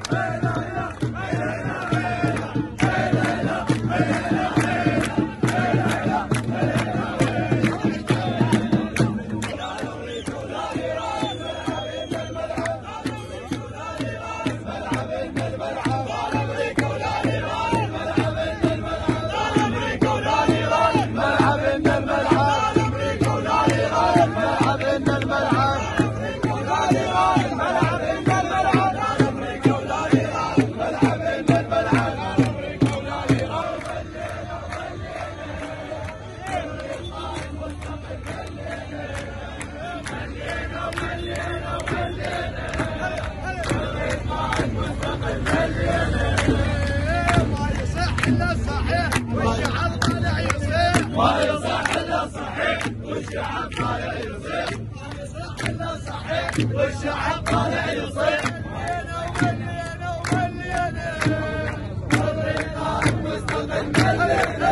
ما يصح الا صحيح والشعب طالع يصيح. ما يصح الا صحيح والشعب طالع يصيح. ولينا وولينا واللي قاعد مستقل ملينا.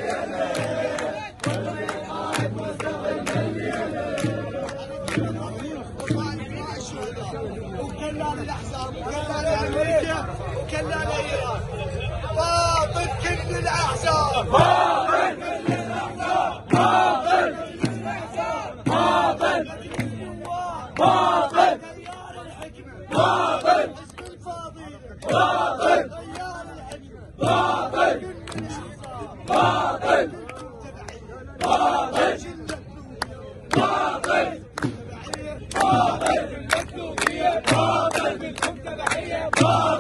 واللي قاعد مستقل ملينا. وكلنا الاحزاب وكلنا امريكا وكلنا ايران. باطل كل الاحزاب. باطل باطل باطل باطل باطل باطل باطل باطل بالمكتوبية باطل بالحكم تبعية باطل